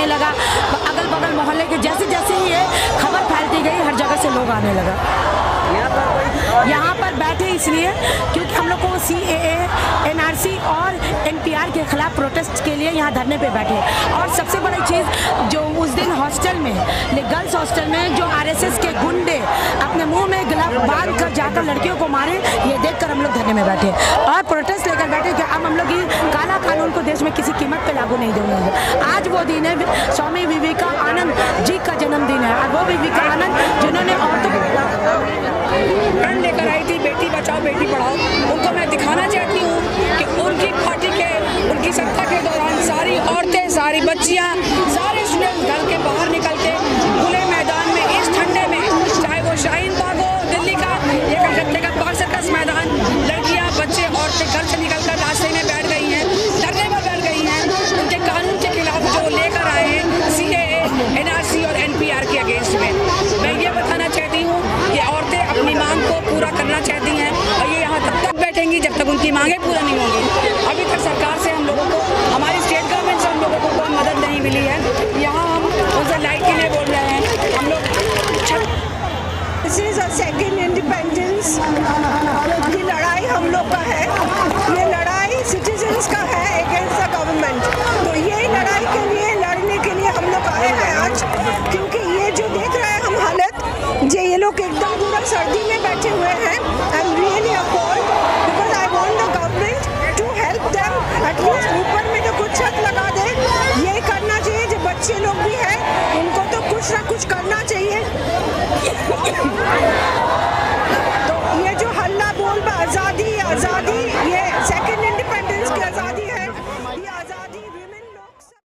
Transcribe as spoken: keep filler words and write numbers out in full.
लगा, अगल बगल मोहल्ले के जैसे जैसे ही ये खबर फैलती गई हर जगह से लोग आने लगा। यहाँ पर बैठे इसलिए क्योंकि हम लोग को सी ए ए, एन आर सी और एन पी आर के खिलाफ प्रोटेस्ट के लिए यहाँ धरने पे बैठे। और सबसे बड़ी चीज़ जो उस दिन हॉस्टल में, गर्ल्स हॉस्टल में जो आर एस एस के गुंडे अपने मुंह में ग्लव बांध कर जाकर लड़कियों को मारे, ये देखकर हम लोग धरने में बैठे और प्रोटेस्ट लेकर बैठे कि अब हम लोग ये काला कानून को देश में किसी कीमत पे लागू नहीं देंगे। आज वो दिन है, स्वामी विवेकानंद जी का जन्मदिन है और वो विवेकानंद जिन्होंने औरतों प्रण लेकर आई थी बेटी बचाओ बेटी पढ़ाओ, उनको मैं दिखाना चाहती हूँ कि उनकी पार्टी के, उनकी सत्ता के दौरान सारी औरतें, सारी बच्चियाँ, सारे स्टूडेंट घर के बाहर निकल के खुले मैदान में इस ठंडे में, चाहे वो शाहीन बाग हो दिल्ली का या कलकत्ते का पार्क सर्कस मैदान, लड़कियाँ बच्चे औरतें घर से निकल कर रास्ते में बैठ गई हैं, धरने में बैठ गई हैं उनके कानून के खिलाफ जो लेकर आए हैं सी ए ए, एन आर सी और एन पी आर के अगेंस्ट में। मैं ये बताना चाहती हूँ कि औरतें अपनी मांग को पूरा करना चाहती हैं और ये यहाँ तब तक बैठेंगी जब तक उनकी मांगें पूरा नहीं होंगी। अभी तक सरकार से हम लोगों को, हमारी स्टेट गवर्नमेंट से हम लोगों को कोई मदद नहीं मिली है। यहाँ हम उनसे लाइट के लिए बोल रहे हैं हम लोग। This is a second independence की लड़ाई हम लोग का है, ये लड़ाई सिटीजन्स का है अगेंस्ट द गवर्नमेंट। तो ये लड़ाई के लिए, लड़ने के लिए हम लोग आए हैं आज, क्योंकि ये जो देख रहे हैं हम हालत, जो ये लोग एकदम पूरा सर्दी में बैठे हुए हैं। I am really appalled because I want the government to help them, at least ऊपर में तो कुछ छत लगा दे। ये करना चाहिए, जो बच्चे लोग भी हैं उनको तो कुछ ना कुछ करना चाहिए।